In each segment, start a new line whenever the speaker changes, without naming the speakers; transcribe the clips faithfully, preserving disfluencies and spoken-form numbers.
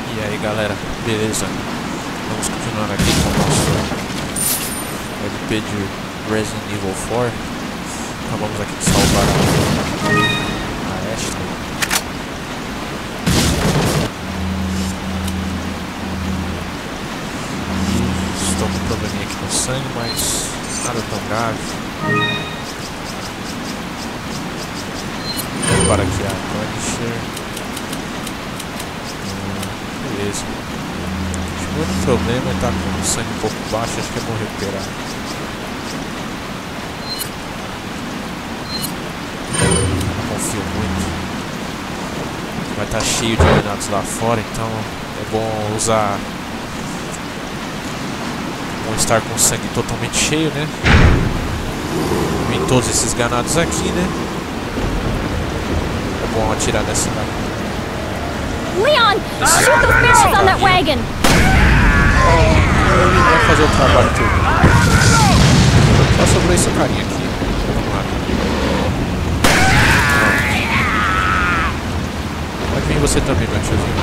E aí galera, beleza? Vamos continuar aqui com o nosso L P de Resident Evil quatro. Acabamos aqui de salvar a, a Ashley. Estou com um probleminha aqui no sangue, mas nada tão grave. Vou parar aqui a Punisher. Beleza. O único problema é estar com o sangue um pouco baixo, acho que é bom recuperar. Não confio muito. Vai estar cheio de granadas lá fora, então é bom usar. Bom estar com o sangue totalmente cheio, né? Vem todos esses granados aqui, né? É bom atirar nessa daqui.
Leon, shoot those barrels on that wagon!
Vai fazer o trabalho todo. Só sobrou esse carinha aqui. Vamos lá. Pode vir você também, meu tiozinho.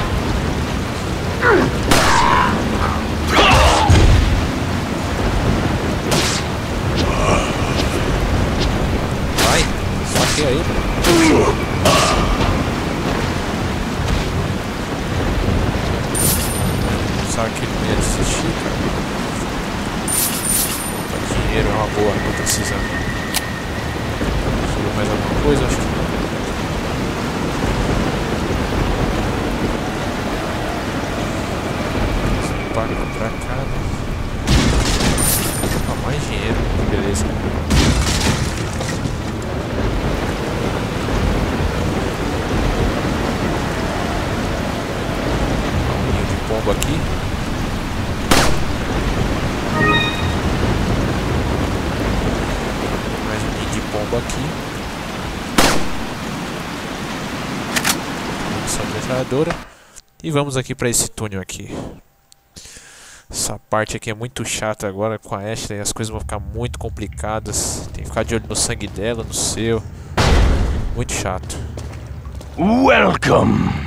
Vai, saqueia aí, mano. Sabe que ele não ia desistir, cara. Opa, dinheiro é uma boa, não precisando. Sobrou mais alguma coisa? Acho que não. Parca pra cá, né? Ah, mais dinheiro, beleza. Um ninho de pombo aqui. Bomba aqui. Munição de metralhadora. E vamos aqui para esse túnel aqui. Essa parte aqui é muito chata agora com a Ashley. As coisas vão ficar muito complicadas. Tem que ficar de olho no sangue dela, no seu. Muito chato.
Welcome.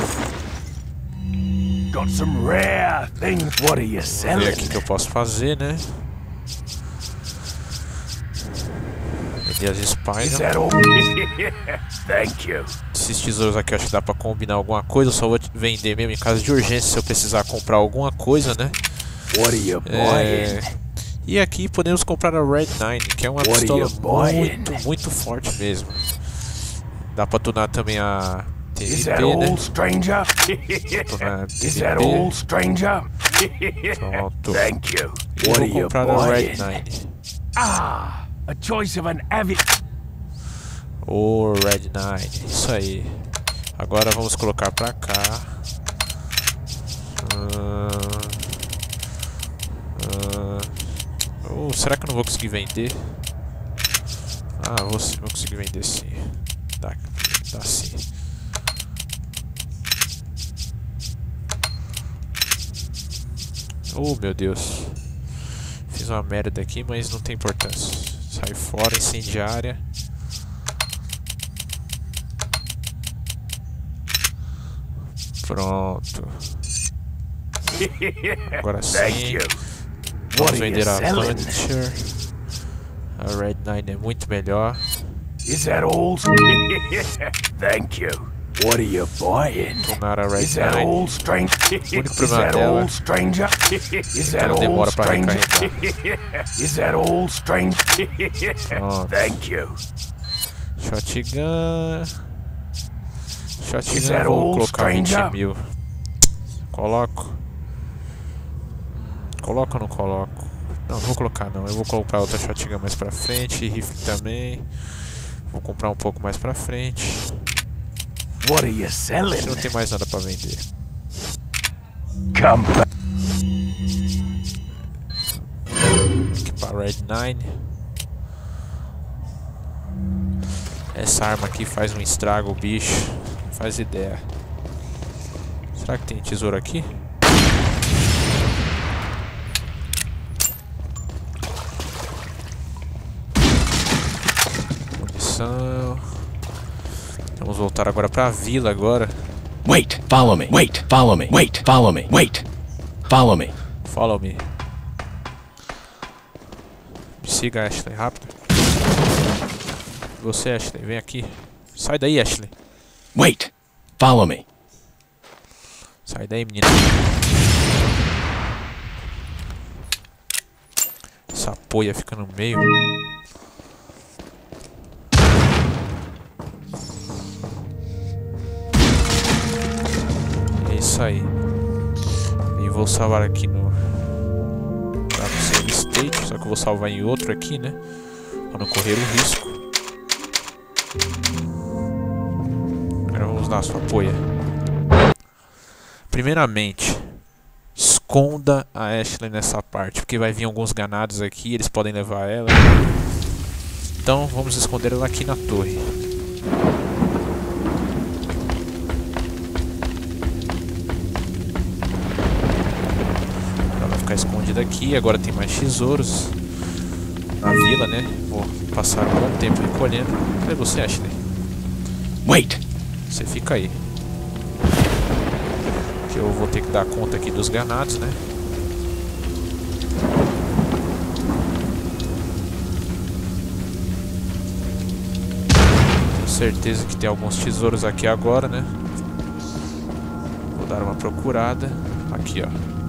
Got some rare things. What are you selling?
Vamos ver aqui o que eu posso fazer, né? E as spines.
Thank you.
Esses tesouros aqui eu acho que dá pra combinar alguma coisa. Eu só vou vender mesmo em caso de urgência se eu precisar comprar alguma coisa, né?
What are you
É...
buying?
E aqui podemos comprar a Red nine, que é uma
What
pistola
muito,
muito forte mesmo. Dá pra tunar também a T
Is
V
that
P, né?
all, stranger?
Tunar a
Is that
T V P.
all, stranger?
Pronto.
Thank you.
E
What
vou
are you
comprar a Red
buying?
nine.
Ah, a choice of an avid.
O Red nine, isso aí. Agora vamos colocar pra cá. Uh, uh, oh, será que eu não vou conseguir vender? Ah, vou, vou conseguir vender sim. Dá, dá sim. Oh meu Deus. Fiz uma merda aqui, mas não tem importância. Sai fora, incendiária. Pronto. Agora sim. Vamos vender a Punisher. A Red nine é muito melhor.
Is that all? Thank you. What are you buying?
Tunar a Red
Is that
nine.
all, stranger?
O único
Is
problema
that
dela
all, stranger? Is that
ela
all,
demora pra
stranger?
recarregar.
Is that all, stranger?
Pronto.
Thank you.
Shotgun.
Is
Shotgun
that
eu vou
all,
colocar vinte
stranger?
mil. Coloco. Coloco ou não coloco? Não, não vou colocar não. Eu vou comprar outra shotgun mais pra frente. Rifle também. Vou comprar um pouco mais pra frente.
What are you selling?
Não tem mais nada pra vender.
Come back.
Aqui pra Red nine. Essa arma aqui faz um estrago, bicho. Não faz ideia. Será que tem tesouro aqui? Munição. Vamos voltar agora pra vila agora.
Wait, follow me. Wait, follow me. Wait, follow me. Wait, follow me.
Follow me. Me siga, Ashley, rápido. Você, Ashley, vem aqui. Sai daí, Ashley.
Wait, follow me.
Sai daí, menina. Essa poia fica no meio. É isso aí. E vou salvar aqui no save state, só que eu vou salvar em outro aqui, né? Pra não correr o risco. Agora vamos lá, sua poia. Primeiramente, esconda a Ashley nessa parte, porque vai vir alguns ganados aqui, eles podem levar ela. Então vamos esconder ela aqui na torre. Ela vai ficar escondida aqui. Agora tem mais tesouros na vila, né? Vou passar um bom tempo recolhendo. Cadê você, Ashley?
Wait.
Você fica aí. Que eu vou ter que dar conta aqui dos ganados, né? Tenho certeza que tem alguns tesouros aqui agora, né? Vou dar uma procurada. Aqui, ó.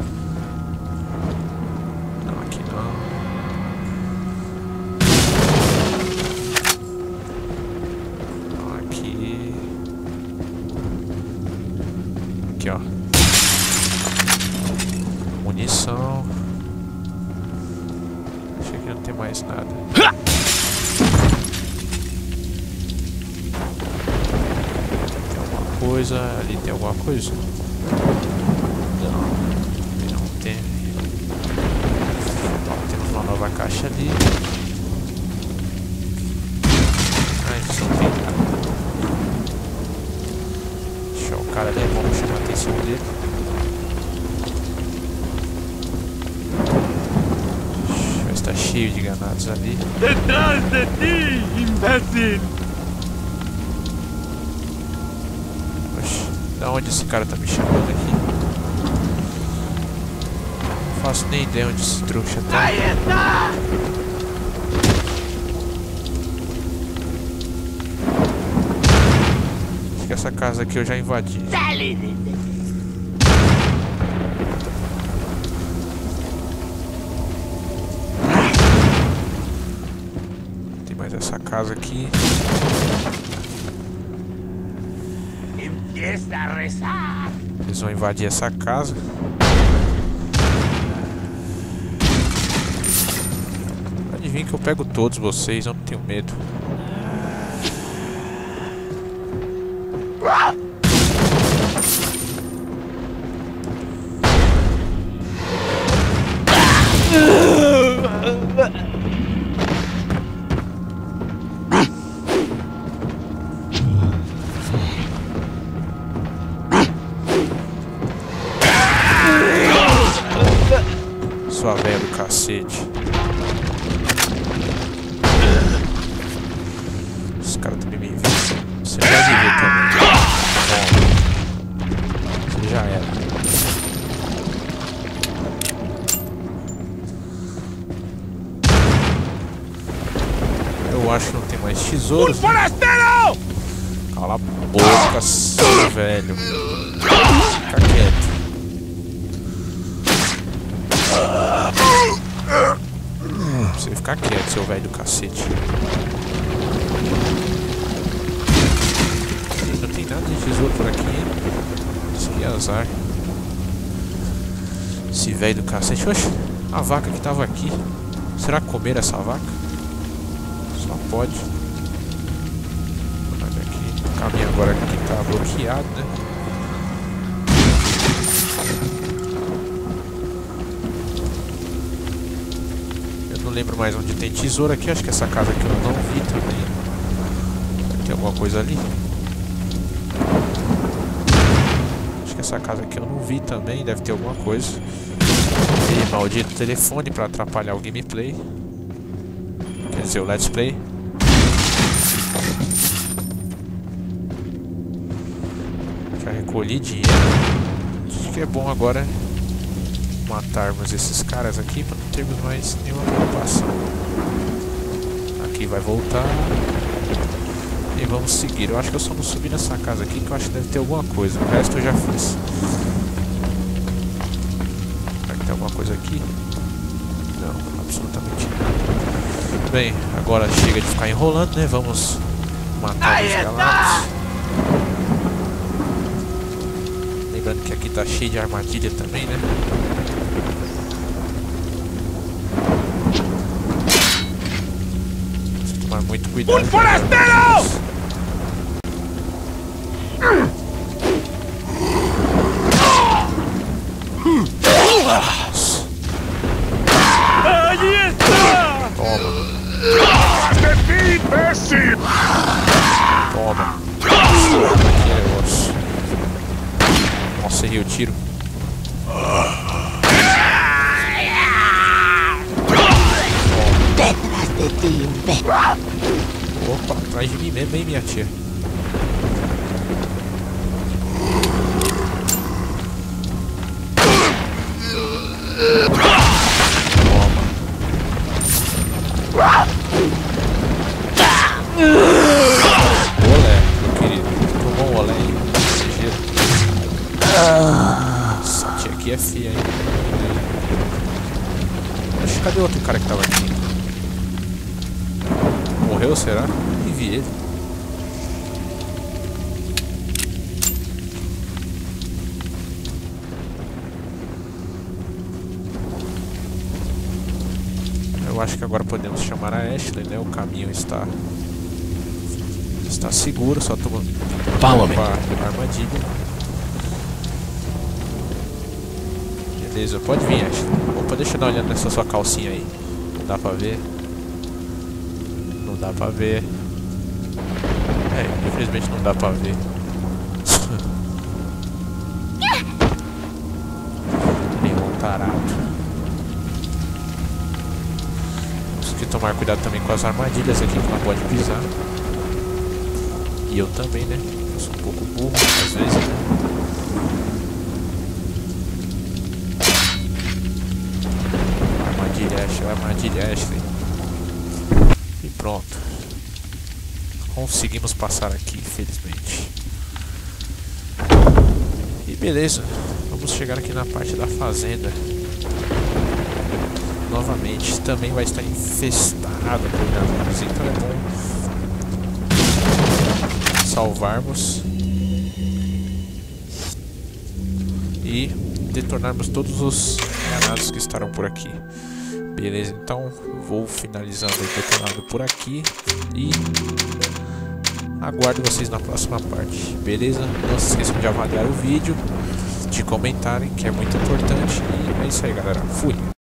Não, aqui não. Não, aqui. Aqui, ó. Munição. Achei que não tem mais nada. Tem alguma coisa? Ali tem alguma coisa? Não. Ali não tem. Ó, temos uma nova caixa ali. Ah, isso não tem nada. Deixa o cara ali, vamos chamar a atenção dele. Está cheio de ganados ali.
Detrás de ti, imbécil!
Oxe, da onde esse cara tá me chamando aqui? Não faço nem ideia onde esse trouxa tá.
Aí está!
Acho que essa casa aqui eu já invadi. Essa casa aqui.
Empieza a rezar.
Eles vão invadir essa casa. Pode vir que eu pego todos vocês, eu não tenho medo. Sua velha do cacete. Os caras também me veem. Você vai viver também. Bom, você já era. Eu acho que não tem mais tesouros.
Forasteiro!
Cala a boca, seu velho. Fica quieto. Você ficar quieto, seu velho do cacete. Não tem nada de tesouro por aqui. Isso aqui é azar. Esse velho do cacete. Oxe, a vaca que tava aqui. Será que comer essa vaca? Só pode. Olha aqui. O caminho agora aqui tá bloqueado, né? Não lembro mais onde tem tesouro aqui. Acho que essa casa aqui eu não vi também. Tem alguma coisa ali? Acho que essa casa aqui eu não vi também. Deve ter alguma coisa. E maldito telefone pra atrapalhar o gameplay. Quer dizer, o let's play. Já recolhi dinheiro. Acho que é bom agora matarmos esses caras aqui para não termos mais nenhuma preocupação. Aqui vai voltar. E vamos seguir. Eu acho que eu só não subi nessa casa aqui, que eu acho que deve ter alguma coisa. O resto eu já fiz. Será que tem alguma coisa aqui? Não, absolutamente nada. Bem, agora chega de ficar enrolando, né? Vamos matar os galatos. Lembrando que aqui tá cheio de armadilha também, né? Precisa tomar muito cuidado.
Un forastero! Allí está!
Toma,
¡De ti, imbécil!
toma. Que negócio. Nossa, errei o tiro.
Detrás de ti, imbécil.
Opa, atrás de mim mesmo, hein, minha tia. Olé, meu querido. Tomou um olé aí. Ligeiro. Essa tia aqui é feia, hein? Acho que cadê o outro cara que tava aqui? Morreu, será? Nem vi ele. Eu acho que agora podemos chamar a Ashley, né? O caminho está está seguro, só tomando a armadilha. Beleza, pode vir, Ashley. Opa, deixa eu dar uma olhada nessa sua calcinha aí. Não dá pra ver. Não dá pra ver. É, infelizmente não dá pra ver. Nenhum tarado. Tomar cuidado também com as armadilhas aqui que não pode pisar. E eu também, né? Eu sou um pouco burro às vezes, né? Armadilha Ashley, armadilha Ashley. E pronto. Conseguimos passar aqui, infelizmente. E beleza. Vamos chegar aqui na parte da fazenda. Novamente, também vai estar infestada por galatos, então é bom salvarmos e detonarmos todos os ganados que estarão por aqui. Beleza, então vou finalizando o detonado por aqui e aguardo vocês na próxima parte. Beleza? Não se esqueçam de avaliar o vídeo, de comentarem, que é muito importante. E é isso aí, galera. Fui!